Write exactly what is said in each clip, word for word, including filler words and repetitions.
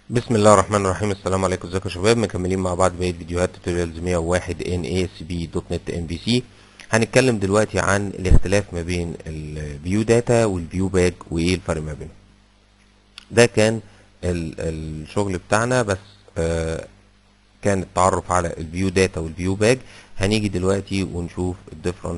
بسم الله الرحمن الرحيم. السلام عليكم، ازيكم يا شباب؟ مكملين مع بعض بقية فيديوهات توتوريالز مية وواحد ان اي اس بي دوت نت ام في سي. هنتكلم دلوقتي عن الاختلاف ما بين الفيو داتا والفيو باج وايه الفرق ما بينهم. ده كان ال- الشغل بتاعنا، بس آه كان التعرف على الفيو داتا والفيو باج. هنيجي دلوقتي ونشوف الديفرنت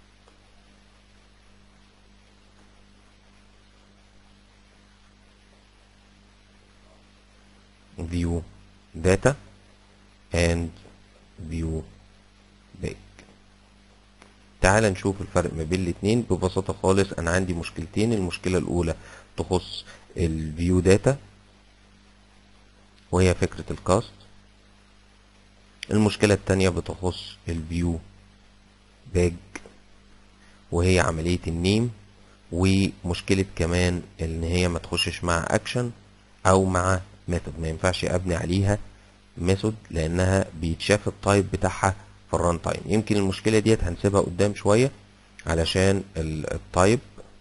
فيو داتا and view باج. تعال نشوف الفرق ما بين الاتنين ببساطة خالص. انا عندي مشكلتين. المشكلة الاولى تخص الفيو داتا وهي فكرة الكاست. المشكلة التانية بتخص الفيو باج وهي عملية النيم، ومشكلة كمان ان هي ما تخشش مع اكشن او مع ميثود. ما ينفعش ابني عليها ميثود لانها بيتشاف التايب بتاعها في الران تايم. يمكن المشكلة ديت هنسيبها قدام شوية علشان التايب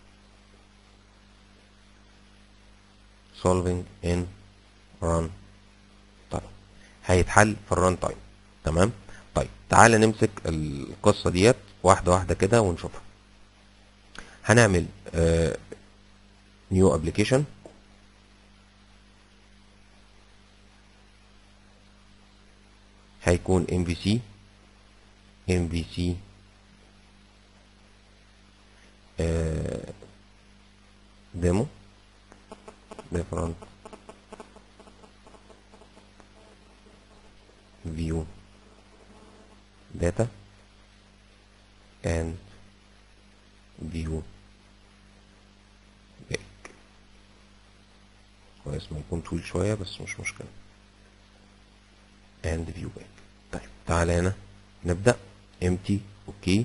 solving in run time هيتحل في الران تايم. تمام. طيب تعالى نمسك القصة ديت واحدة واحدة كده ونشوفها. هنعمل نيو ابلكيشن. هيكون ام في سي ام في سي ديمو different view data and view back. كويس ما يكون طويل شوية بس مش مشكلة. and view back. طيب تعالى هنا نبدأ empty. اوكي.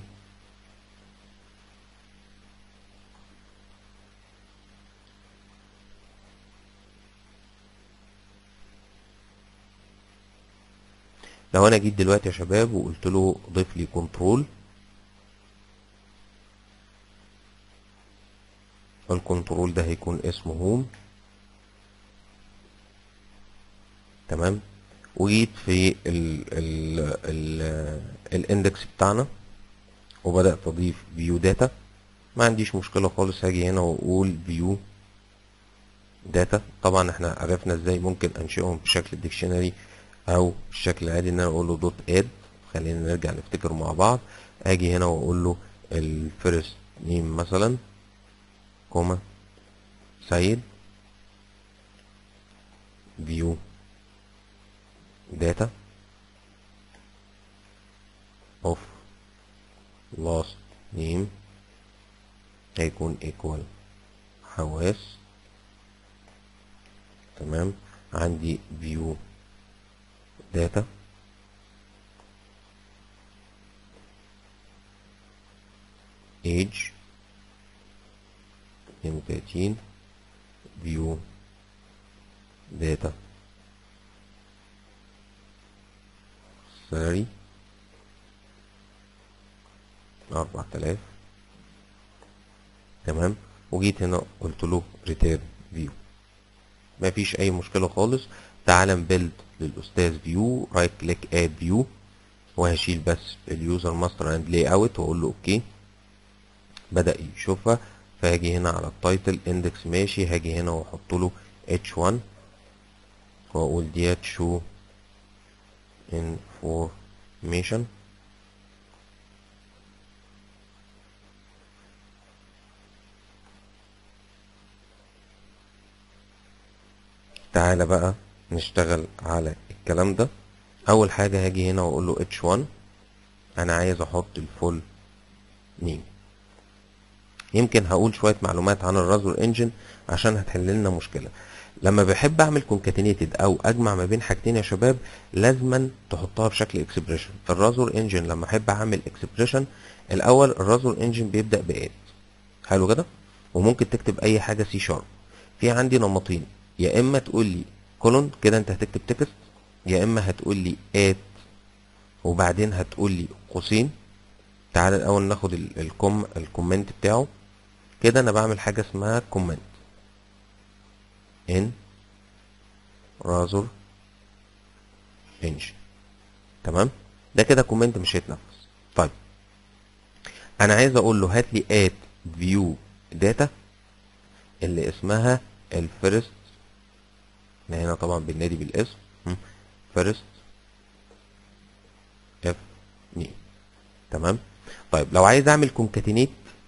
لو انا جيت دلوقتي يا شباب وقلت له ضيف لي كنترول، الكنترول ده هيكون اسمه هوم. تمام. وجيت في ال ال ال الاندكس بتاعنا وبدأت اضيف فيو داتا، ما عنديش مشكلة خالص. هاجي هنا واقول فيو داتا. طبعا احنا عرفنا ازاي ممكن انشئهم بشكل الديكشنري او بالشكل العادي ان انا اقول له دوت اد. خلينا نرجع نفتكر مع بعض. اجي هنا واقول له الفيرست نيم مثلا كوما سيد فيو داتا اوف لاست نيم هيكون ايكوال حواس. تمام. عندي فيو داتا ايج اتنين وتلاتين فيو داتا سالري اربعة آلاف. تمام. وجيت هنا قلت له ريتيرن فيو. مفيش اي مشكله خالص. تعال نبيلد للاستاذ فيو. رايت كليك اد فيو وهشيل بس اليوزر ماستر اند لاي اوت واقول له اوكي. بدا يشوفها. فهاجي هنا على التايتل اندكس ماشي. هاجي هنا واحط له اتش واحد واقول ديت شو انفورميشن. تعالى بقى نشتغل على الكلام ده. اول حاجه هاجي هنا واقول له اتش واحد انا عايز احط الفول نيم. يمكن هقول شويه معلومات عن الرازور انجن عشان هتحل لنا مشكله. لما بحب اعمل كونكاتينيتد او اجمع ما بين حاجتين يا شباب لازما تحطها بشكل اكسبريشن. في الرازور انجن لما احب اعمل اكسبريشن الاول الرازور انجن بيبدا باد. حلو كده. وممكن تكتب اي حاجه سي شارب. في عندي نمطين، يا اما تقول لي كولون كده انت هتكتب تكست، يا اما هتقول لي ات وبعدين هتقول لي قوسين. تعال الاول ناخد ال- الكوم الكومنت بتاعه. كده انا بعمل حاجه اسمها كومنت ان rather engine. تمام، ده كده كومنت مش هيتنفذ. طيب انا عايز اقول له هات لي at view data اللي اسمها الفيرست، هنا طبعا بالنادي بالاسم فيرست اف نيم. تمام. طيب لو عايز اعمل كونكاتينيت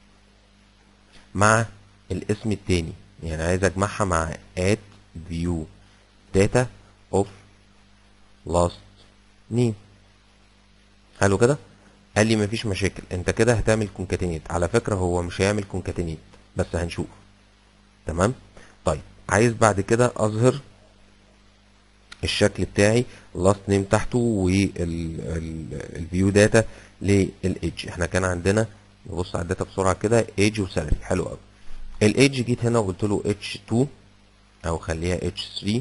مع الاسم التاني، يعني عايز اجمعها مع at view data of last name، حلو كده. قال لي مفيش مشاكل، انت كده هتعمل كونكاتينيت. على فكره هو مش هيعمل كونكاتينيت بس هنشوف. تمام. طيب عايز بعد كده اظهر الشكل بتاعي اللاست نيم تحته والفيو داتا للايدج. احنا كان عندنا، نبص على الداتا بسرعه كده، ايدج وسالري. حلو قوي. الايدج جيت هنا وقلت له اتش اتنين او خليها اتش تلاتة.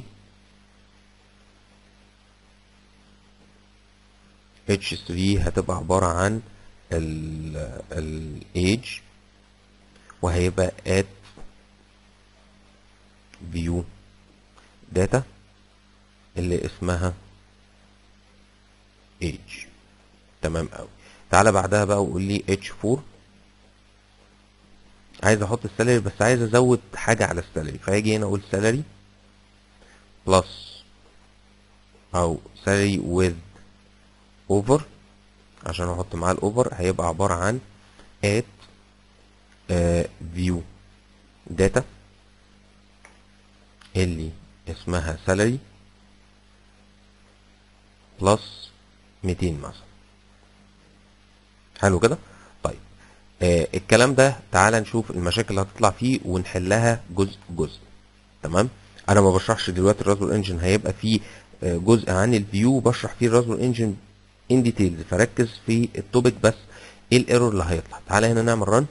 اتش تلاتة هتبقى عباره عن الايدج، وهيبقى at view data اللي اسمها age. تمام قوي. تعالى بعدها بقى وقول لي اتش اربعة. عايز احط السالري بس عايز ازود حاجه على السالري، فهاجي هنا اقول سالري بلس او سالري with over، عشان احط معاه الاوفر هيبقى عباره عن at uh, view data اللي اسمها سالري بلس ميتين مثلا. حلو كده. طيب آه الكلام ده تعالى نشوف المشاكل اللي هتطلع فيه ونحلها جزء جزء. تمام. انا ما بشرحش دلوقتي الرازور انجن، هيبقى فيه آه جزء عن الفيو بشرح فيه الرازور انجن ان ديتيلز، فركز في التوبيك بس ايه الايرور اللي هيطلع. تعالى هنا نعمل رن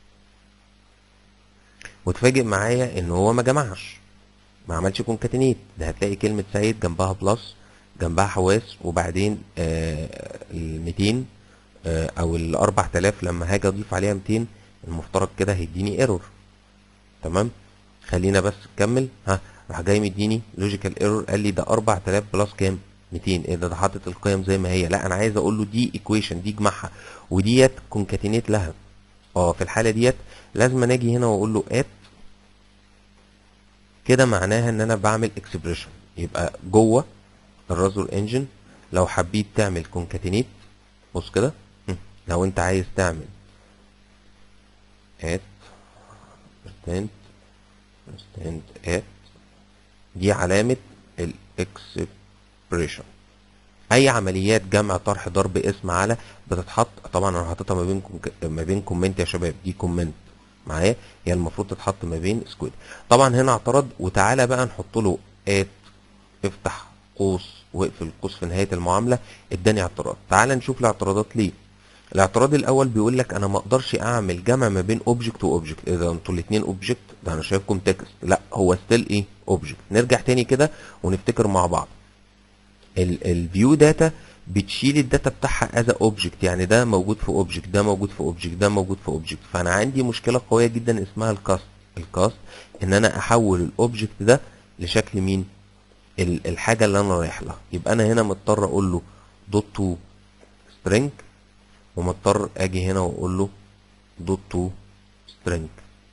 وتفاجئ معايا ان هو ما جمعش، ما عملش كونكاتينيت. ده هتلاقي كلمه سيد جنبها بلس، جنبها حواس، وبعدين آه ال ميتين آه او ال اربعة الاف لما هاجي اضيف عليها ميتين المفترض كده هيديني ايرور. تمام. خلينا بس نكمل. ها راح جاي مديني لوجيكال ايرور، قال لي ده اربعة الاف بلس كام؟ ميتين. ايه ده؟ ده حاطط القيم زي ما هي. لا انا عايز اقول له دي ايكويشن، دي اجمعها وديت كونكاتينيت لها. اه في الحاله ديت لازم أنا اجي هنا واقول له ات، كده معناها ان انا بعمل اكسبريشن. يبقى جوه الرازور انجن لو حبيت تعمل كونكاتينيت، بص كده، لو انت عايز تعمل ات ستاند ستاند ات، دي علامه الاكسبريشن. اي عمليات جمع طرح ضرب اسم على بتتحط، طبعا انا حاططها ما بين ما بين كومنت يا شباب، دي كومنت معايا، هي المفروض تتحط ما بين سكويد. طبعا هنا اعترض، وتعالى بقى نحط له ات، افتح قوس واقفل القوس في نهايه المعامله، اداني اعتراض. تعالى نشوف الاعتراضات ليه. الاعتراض الاول بيقول لك انا ما اقدرش اعمل جمع ما بين اوبجكت واوبجكت. اذا انتوا الاثنين اوبجكت، ده انا شايفكم تكست، لا هو ستيل ايه؟ اوبجكت. نرجع تاني كده ونفتكر مع بعض. الفيو داتا بتشيل الداتا بتاعها از اوبجكت، يعني ده موجود في اوبجكت، ده موجود في اوبجكت، ده موجود في اوبجكت. فانا عندي مشكله قويه جدا اسمها الكاست. الكاست ان انا احول الاوبجكت ده لشكل مين؟ الحاجه اللي انا رايح لها. يبقى انا هنا مضطر اقول له دوت تو سترينج، ومضطر اجي هنا واقول له دوت تو سترينج.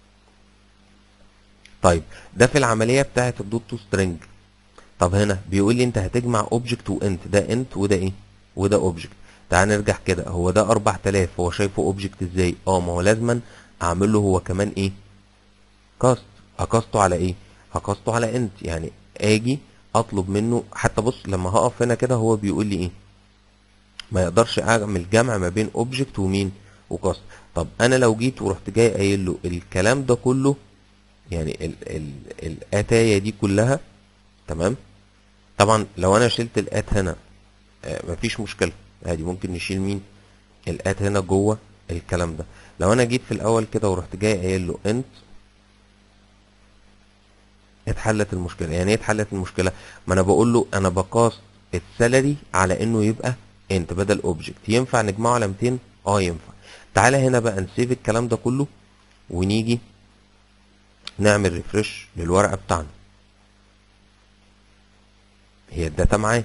طيب ده في العمليه بتاعه الدوت تو سترينج. طب هنا بيقول لي انت هتجمع اوبجكت وانت، ده انت وده ايه؟ وده اوبجكت. تعال نرجع كده، هو ده اربعة الاف، هو شايفه اوبجكت ازاي؟ اه ما هو لازما اعمل له هو كمان ايه؟ كاست. هكاسته على ايه؟ هكاسته على انت، يعني اجي اطلب منه. حتى بص لما هقف هنا كده هو بيقول لي ايه؟ ما يقدرش اعمل جمع ما بين اوبجكت ومين؟ وكاست. طب انا لو جيت ورحت جاي قايل له الكلام ده كله، يعني ال ال الاتايه دي كلها، تمام. طبعا لو انا شلت الات هنا آه مفيش مشكله، عادي ممكن نشيل مين؟ الات هنا جوه الكلام ده. لو انا جيت في الاول كده ورحت جاي قايل له انت، اتحلت المشكله. يعني ايه اتحلت المشكله؟ ما انا بقول له انا بقاس السالري على انه يبقى انت بدل اوبجكت. ينفع نجمعه على ميتين؟ اه ينفع. تعالى هنا بقى نسيب الكلام ده كله ونيجي نعمل ريفرش للورقه بتاعنا. هي الداتا معاه.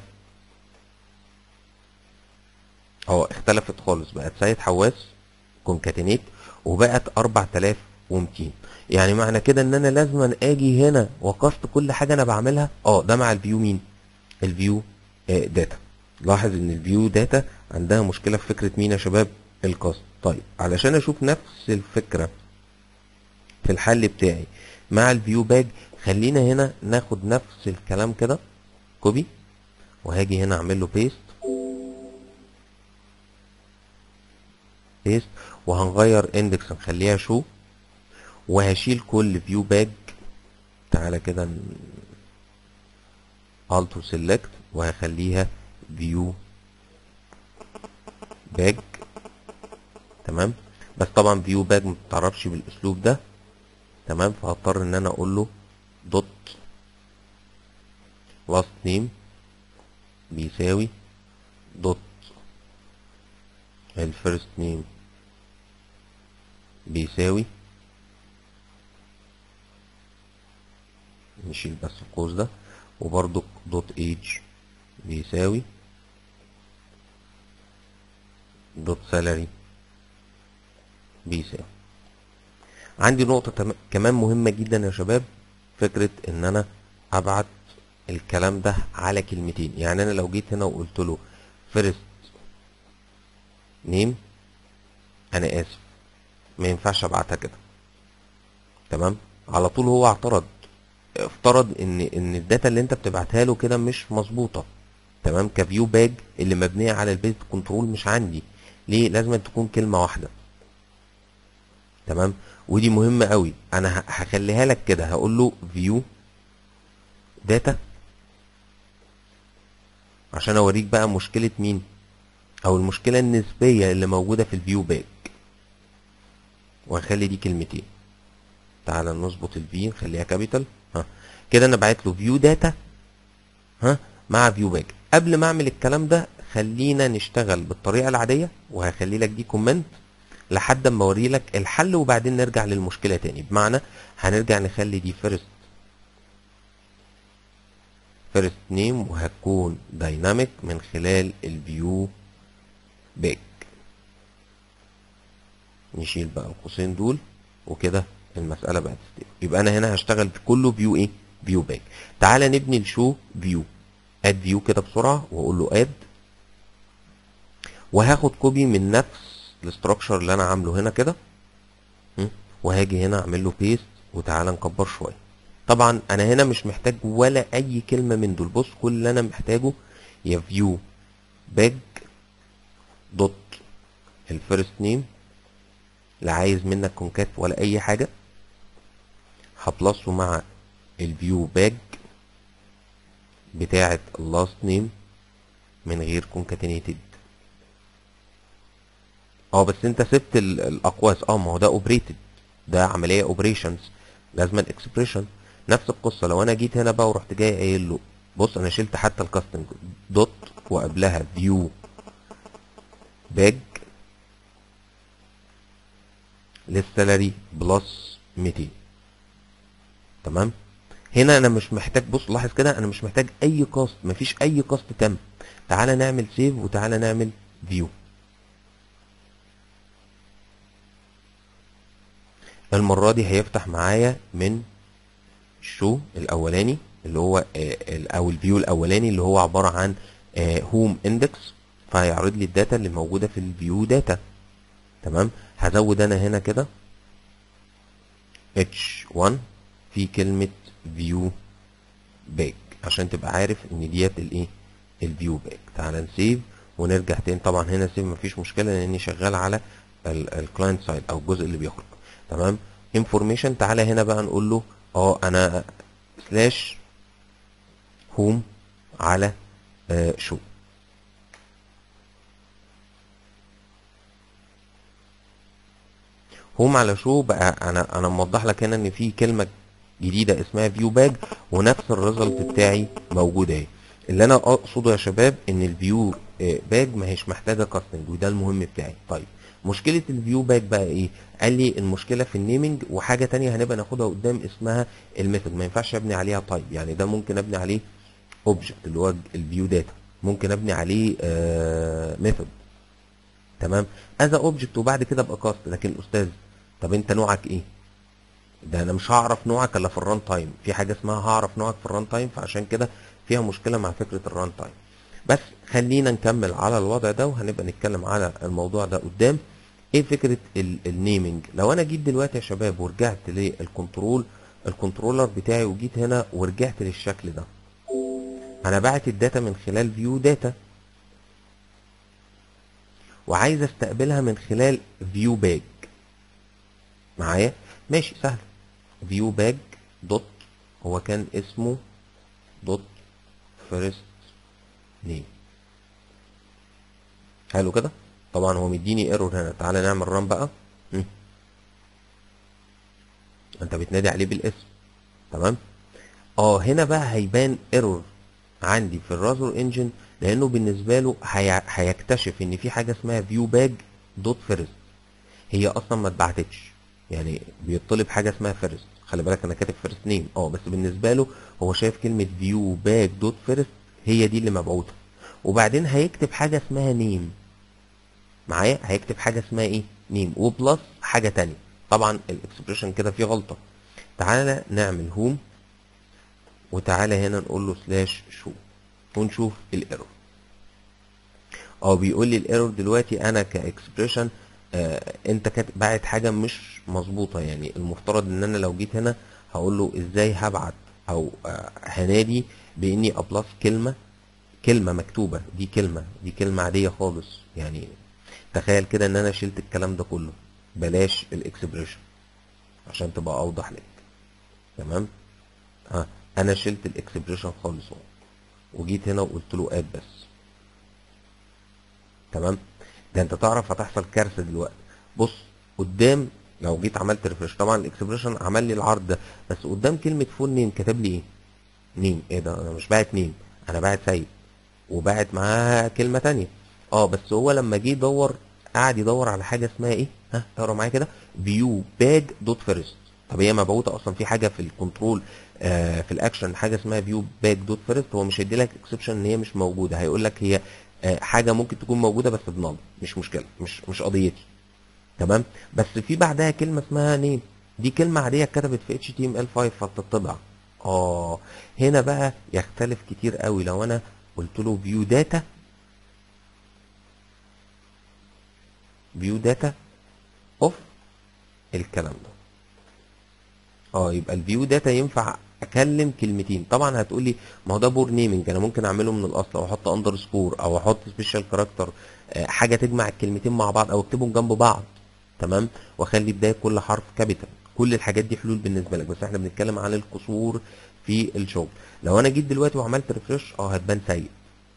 اه اختلفت خالص، بقت سيد حواس كونكاتينيت وبقت اربعة آلاف ومتين. يعني معنى كده ان انا لازم اجي هنا وقست كل حاجه انا بعملها. اه ده مع الفيو مين؟ الفيو آه داتا. لاحظ ان الفيو داتا عندها مشكله في فكره مين يا شباب؟ القصد. طيب علشان اشوف نفس الفكره في الحل بتاعي مع الفيو باج، خلينا هنا ناخد نفس الكلام كده كوبي، وهاجي هنا اعمل له بيست بيست وهنغير اندكس نخليها شو، وهشيل كل فيو باج. تعالى كده الت وسيلكت وهخليها فيو باج. تمام. بس طبعا فيو باج ما بتتعرفش بالاسلوب ده. تمام. فهضطر ان انا اقول له دوت لاست نيم بيساوي دوت الفيرست نيم بيساوي، نشيل بس القوس ده، وبرضو دوت ايج بيساوي دوت سالري بيساوي. عندي نقطة كمان مهمة جدا يا شباب، فكرة ان انا ابعت الكلام ده على كلمتين. يعني انا لو جيت هنا وقلت له فيرست نيم، انا اسف ما ينفعش ابعتها كده. تمام. على طول هو اعترض، افترض ان ان الداتا اللي انت بتبعتها له كده مش مظبوطه. تمام. كفيو باج اللي مبنيه على البيت كنترول مش عندي. ليه؟ لازم تكون كلمه واحده. تمام. ودي مهمه قوي. انا هخليها لك كده، هقول له فيو داتا عشان اوريك بقى مشكله مين، او المشكله النسبيه اللي موجوده في الفيو باج، وهخلي دي كلمتين. تعال نظبط الفي نخليها كابيتال. ها كده انا بعت له فيو داتا ها مع فيو باج. قبل ما اعمل الكلام ده خلينا نشتغل بالطريقه العاديه، وهخلي لك دي كومنت لحد اما اوري لك الحل، وبعدين نرجع للمشكله تاني. بمعنى هنرجع نخلي دي فيرست فيرست نيم، وهتكون دايناميك من خلال الفيو باج. نشيل بقى القوسين دول، وكده المساله بقت ستيبل. يبقى انا هنا هشتغل كله فيو ايه؟ فيو باج. تعالى نبني الشو فيو. اد فيو كده بسرعه، واقول له اد، وهاخد كوبي من نفس الاستراكشر اللي انا عامله هنا كده، وهاجي هنا اعمل له بيست. وتعالى نكبر شويه. طبعا انا هنا مش محتاج ولا اي كلمه من دول. بص كل اللي انا محتاجه يا فيو باج دوت الفيرست نيم، لا عايز منك كونكات ولا اي حاجه، هبلصه مع الفيو باج بتاعه اللاست نيم من غير كونكاتينيتد. اه بس انت سبت الاقواس. اه ما هو ده اوبريتد، ده عمليه اوبريشنز، لازم اكسبريشن. نفس القصه لو انا جيت هنا بقى ورحت جاي قايل له بص انا شلت حتى الكاستنج دوت وقبلها فيو باج للسالري بلس ميتين. تمام. هنا انا مش محتاج، بص لاحظ كده انا مش محتاج اي كاست، مفيش اي كاست تم. تعالى نعمل سيف، وتعالى نعمل فيو. المره دي هيفتح معايا من الشو الاولاني اللي هو او الفيو الاولاني اللي هو عباره عن هوم اندكس، فهيعرض لي الداتا اللي موجوده في الفيو داتا. تمام. هزود انا هنا كده اتش واحد في كلمه فيو باج عشان تبقى عارف ان ديت الايه؟ الفيو باج. تعال نسيف ونرجع تاني. طبعا هنا سيف مفيش مشكله لاني شغال على الكلاينت سايد او الجزء اللي بيخرج. تمام. انفورميشن، تعالى هنا بقى نقول له اه انا سلاش هوم على آه شو. هوم على شو بقى. انا انا موضح لك هنا ان في كلمه جديده اسمها فيو باج، ونفس الريزلت بتاعي موجود اهي. اللي انا اقصده يا شباب ان الفيو باج ما هيش محتاجه كاستنج، وده المهم بتاعي. طيب مشكله الفيو باج بقى ايه؟ قال لي المشكله في النيمنج، وحاجه تانية هنبقى ناخدها قدام اسمها الميثود. ما ينفعش ابني عليها تايب، يعني ده ممكن ابني عليه اوبجكت اللي هو الفيو داتا، ممكن ابني عليه ميثود. تمام، از اوبجكت وبعد كده ابقى كاست. لكن الاستاذ طب انت نوعك ايه؟ ده انا مش هعرف نوعك الا في الران تايم، في حاجه اسمها هعرف نوعك في الران تايم، فعشان كده فيها مشكله مع فكره الران تايم. بس خلينا نكمل على الوضع ده وهنبقى نتكلم على الموضوع ده قدام. ايه فكره النيمنج؟ لو انا جيت دلوقتي يا شباب ورجعت للكنترول الكنترولر بتاعي وجيت هنا ورجعت للشكل ده، انا باعت الداتا من خلال فيو داتا وعايز استقبلها من خلال فيو باج. معايا؟ ماشي سهل. فيو باج دوت، هو كان اسمه دوت فيرست نيم. حلو كده. طبعا هو مديني ايرور هنا، تعالى نعمل ران بقى. هم. انت بتنادي عليه بالاسم. تمام. اه هنا بقى هيبان ايرور عندي في الرازر انجن، لانه بالنسبه له هي... هيكتشف ان في حاجه اسمها فيو باج دوت فيرست، هي اصلا ما اتبعتتش. يعني بيطلب حاجه اسمها فيرست، خلي بالك انا كاتب فيرست نيم اه بس بالنسبه له هو شايف كلمه فيو باج دوت فيرست هي دي اللي مبعوثه. وبعدين هيكتب حاجه اسمها نيم. معايا؟ هيكتب حاجه اسمها ايه؟ نيم وبلس حاجه تانية. طبعا الاكسبريشن كده فيه غلطه. تعالى نعمل هوم وتعالى هنا نقول له سلاش شو ونشوف الايرور. اه بيقول لي الايرور دلوقتي انا كاكسبريشن آه انت كاتب باعت حاجه مش مظبوطه. يعني المفترض ان انا لو جيت هنا هقول له ازاي هبعت او آه هنادي باني ابلس كلمه كلمه مكتوبه، دي كلمه دي كلمه عاديه خالص. يعني تخيل كده ان انا شلت الكلام ده كله، بلاش الاكسبريشن عشان تبقى اوضح لك. تمام. ها انا شلت الاكسبريشن خالص اهو وجيت هنا وقلت له اد بس. تمام. ده انت تعرف هتحصل كارثه دلوقتي. بص قدام لو جيت عملت ريفرش، طبعا الاكسبريشن عمل لي العرض ده، بس قدام كلمه فول نيم كتب لي ايه؟ نيم. ايه ده؟ انا مش باعت نيم، انا باعت سيد وباعت معاها كلمه تانية. اه بس هو لما جه يدور قعد يدور على حاجه اسمها ايه؟ ها اقرا معايا كده، فيو باج دوت فيرست. طب هي مبعوثه اصلا في حاجه في الكنترول آه في الاكشن حاجه اسمها فيو باج دوت فيرست. هو مش هيدي لك اكسبشن ان هي مش موجوده، هيقول لك هي آه حاجه ممكن تكون موجوده بس بنال، مش مشكله، مش مش قضيتي. تمام. بس في بعدها كلمه اسمها نيم، دي كلمه عاديه اتكتبت في اتش تي ام ال خمسة فبتطبع. اه هنا بقى يختلف كتير قوي لو انا قلت له فيو داتا فيو داتا اوف الكلام ده. اه يبقى الفيو داتا ينفع اكلم كلمتين. طبعا هتقول لي ما هو ده بور نيمنج، انا ممكن اعمله من الاصل او احط اندر سكور او احط سبيشال كاركتر حاجه تجمع الكلمتين مع بعض او اكتبهم جنب بعض. تمام. واخلي بدايه كل حرف كابيتال. كل الحاجات دي حلول بالنسبه لك، بس احنا بنتكلم عن القصور في الشغل. لو انا جيت دلوقتي وعملت ريفرش اه هتبان سيء.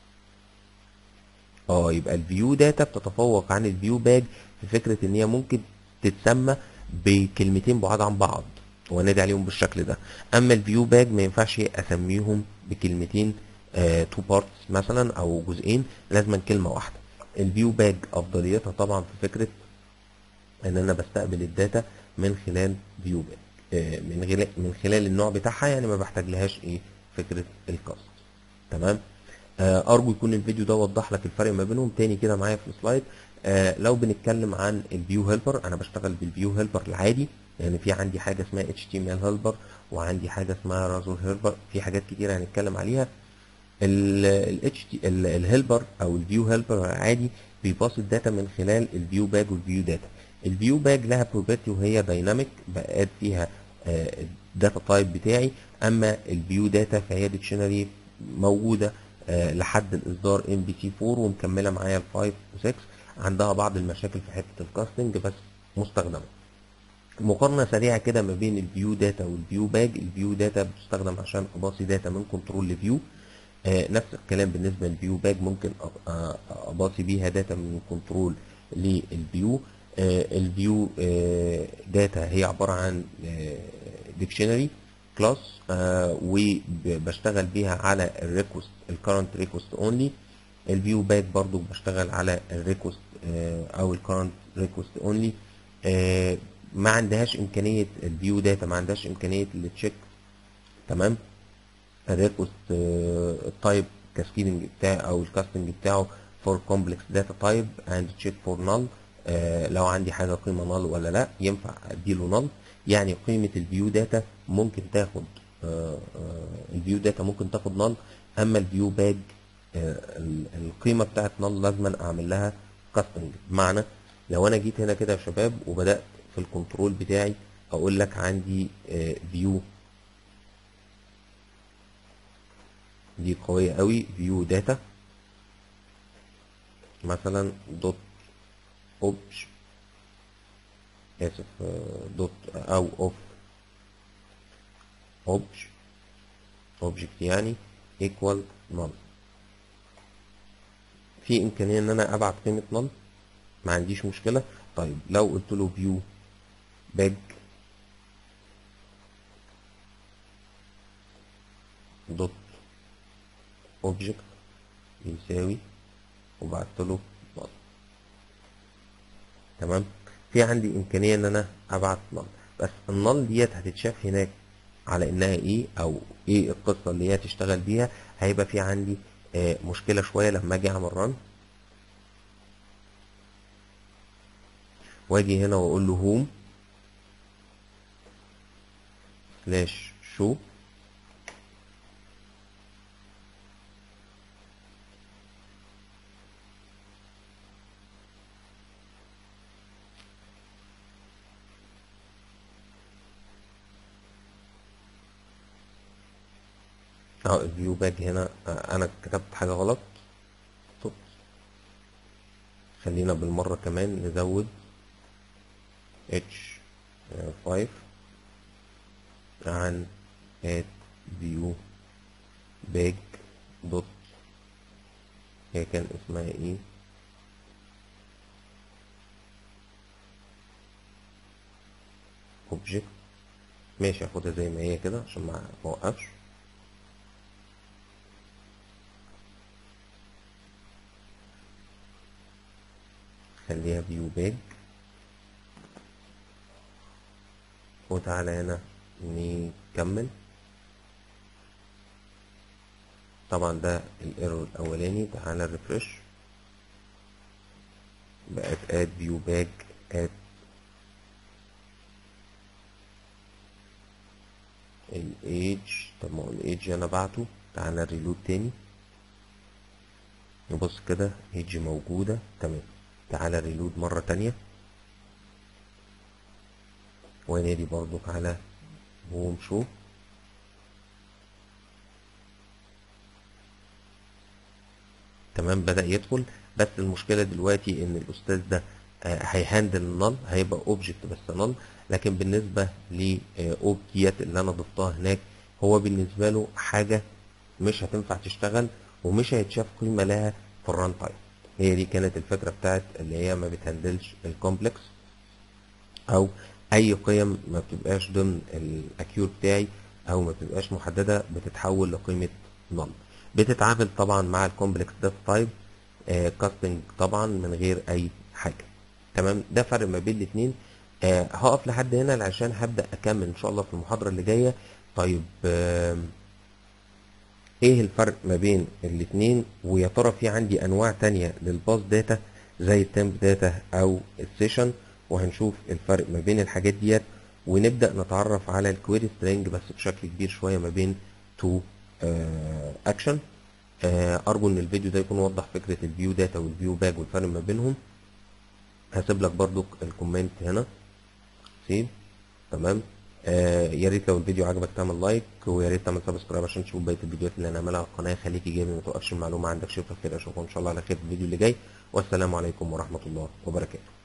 اه يبقى الفيو داتا بتتفوق عن الفيو باج في فكره ان هي ممكن تتسمى بكلمتين بعاد عن بعض وانادي عليهم بالشكل ده. اما الفيو باج ما ينفعش اسميهم بكلمتين تو بارتس مثلا او جزئين، لازما كلمه واحده. الفيو باج افضليتها طبعا في فكره ان انا بستقبل الداتا من خلال فيو باج آه من خلال من خلال النوع بتاعها، يعني ما بحتاج لهاش ايه فكره الكاست. تمام. آه ارجو يكون الفيديو ده وضح لك الفرق ما بينهم. تاني كده معايا في السلايد. آه لو بنتكلم عن الفيو هيلبر، انا بشتغل بالفيو هيلبر العادي، يعني في عندي حاجه اسمها اتش تي ام ال هيلبر وعندي حاجه اسمها رازر هيلبر، في حاجات كتيره هنتكلم عليها. الاتش تي الهيلبر او الفيو هيلبر العادي بيباص الداتا من خلال الفيو باج والفيو داتا. الفيو باج لها بروبرتي وهي دايناميك بقاد فيها الداتا تايب بتاعي. اما الفيو داتا فهي ديكشنري موجوده آه لحد الاصدار ام بي سي أربعة ومكمله معايا ال خمسة و6. عندها بعض المشاكل في حته الكاستنج بس مستخدمه. مقارنه سريعه كده ما بين الفيو داتا والفيو باج. الفيو داتا بتستخدم عشان اباصي داتا من كنترول لفيو. آه نفس الكلام بالنسبه للفيو باج، ممكن اباصي بيها داتا من كنترول للفيو. آه الفيو آه داتا هي عباره عن ديكشنري كلاس وبشتغل بيها على الريكوست الكرنت ريكوست اونلي. الفيو باك برضو بشتغل على الريكوست او الكرنت ريكوست اونلي. ما عندهاش امكانيه الفيو داتا، ما عندهاش امكانيه التشيك. تمام. هتاخد التايب كاسكيدنج بتاعي او الكاستنج بتاعه فور كومبلكس داتا تايب اند تشيك فور نال. لو عندي حاجه قيمه نال ولا لا ينفع اديله نال. يعني قيمه الفيو داتا ممكن تاخد الفيو داتا ممكن تاخد نال، اما الفيو باج القيمه بتاعت نال لازم اعمل لها كاستنج. بمعنى لو انا جيت هنا كده يا شباب وبدات في الكنترول بتاعي اقول لك عندي فيو دي قوية قوي، فيو داتا مثلا دوت اوبج اسف دوت او اوف اوبج اوبجكت يعني ايكوال نل. في امكانية ان انا ابعت قيمة نل، ما عنديش مشكلة. طيب لو قلت له فيو باج دوت اوبجكت يساوي وبعت له نل. تمام. في عندي امكانيه ان انا ابعت نل، بس النل ديت هتتشاف هناك على انها ايه او ايه القصه اللي هي تشتغل بيها. هيبقى في عندي آه مشكله شويه لما اجي اعمل رن واجي هنا واقول له هوم سلاش شو اهو الفيو باج هنا. آه انا كتبت حاجه غلط. طب خلينا بالمره كمان نزود اتش خمسة عن ات فيو باج دوت هي كان اسمها ايه اوبجكت. ماشي هاخدها زي ما هي كده عشان ما اوقفش. خليها فيو باج وتعالى هنا نكمل. طبعا ده الايرور الاولاني. تعالى ريفرش بقت اد فيو باج اد الايج. طب ما هو الايج انا بعته. تعالى ريلود تاني نبص كده ايج موجودة تمام. تعالى ريلود مرة تانية ونادي برضو على هوم شو. تمام بدأ يدخل. بس المشكلة دلوقتي ان الاستاذ ده هيهاندل النل هيبقى اوبجكت بس نل، لكن بالنسبة لاوب ديت اللي انا ضفتها هناك هو بالنسبة له حاجة مش هتنفع تشتغل ومش هيتشاف قيمة لها في الران تايم. هي دي كانت الفكرة بتاعت اللي هي ما بتهندلش الكومبلكس او اي قيم ما بتبقاش ضمن الاكيور بتاعي او ما بتبقاش محددة بتتحول لقيمة نل. بتتعامل طبعا مع الكومبلكس داتا تايب كاستنج طبعا من غير اي حاجه. تمام ده فرق ما بين الاثنين. آه هقف لحد هنا عشان هبدا اكمل ان شاء الله في المحاضره اللي جايه. طيب آه ايه الفرق ما بين الاثنين ويا ترى في عندي انواع تانية للباس داتا زي التمب داتا او السيشن، وهنشوف الفرق ما بين الحاجات ديت ونبدا نتعرف على الكويري سترينج بس بشكل كبير شويه ما بين تو اكشن. ارجو ان الفيديو ده يكون وضح فكره الفيو داتا والفيو باج والفرق ما بينهم. هسيب لك برضو الكومنت هنا سيب. تمام آه يا ريت لو الفيديو عجبك تعمل لايك ويا ريت تعمل سبسكرايب عشان تشوف بقيه الفيديوهات اللي هنعملها على القناه. خليك ايجابي ما توقفش المعلومه عندك. شوفك كده اشوفكم ان شاء الله على خير في الفيديو اللي جاي. والسلام عليكم ورحمه الله وبركاته.